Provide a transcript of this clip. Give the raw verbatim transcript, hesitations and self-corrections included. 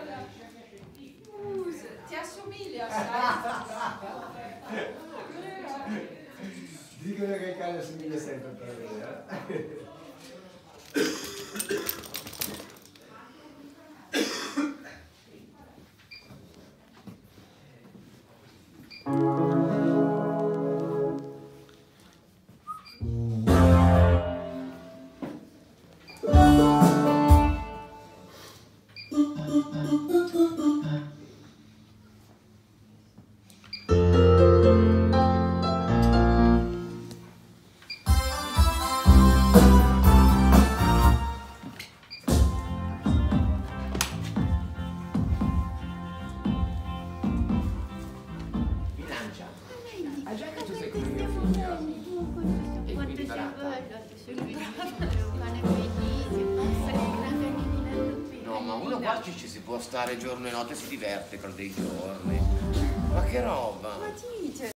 Ti assomiglia, sai? Dicono che il cane assomiglia sempre per vedere. Ah già che tu sei come mio figlio? E quindi barata? No, ma uno qua ci, ci si può stare giorno e notte e si diverte per dei giorni. Ma che roba! Ma dice?